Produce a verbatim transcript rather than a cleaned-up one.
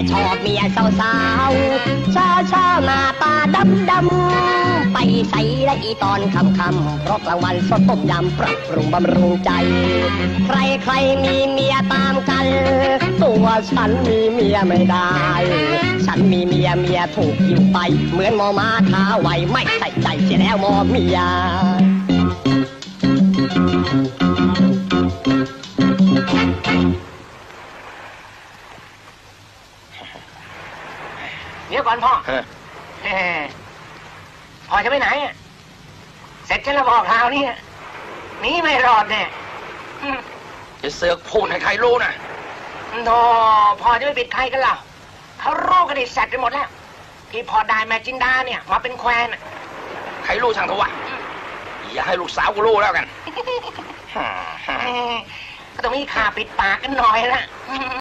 ชอบเมียสาวๆช้าช้าหน้าตาดำดำไปใส่ละอีตอนค่ำค่ำเพราะกลางวันสดต้มยำปรับปรุงบำรุงใจใครใครมีเมียตามกันตัวฉันมีเมียไม่ได้ฉันมีเมียเมียถูกหิวไปเหมือนหมอม้าขาไวไม่ใส่ใจเสียแล้วหมอเมียเดี๋ยวก่อนพ่อพ่อจะไปไหนเสร็จฉันแล้วบอกข่าวนี่หนีไม่รอดแน่จะเสือกพูดให้ใครรู้นะโธ่พ่อจะไม่ปิดใครกันหรอเขารู้กันไอ้แซดไปหมดแล้วที่พอได้แม่จินดาเนี่ยมาเป็นแควนใครรู้ช่างเถอะวะอย่าให้ลูกสาวกูรู้แล้วกันก็ต้องมีข่าปิดปากกันหน่อยละ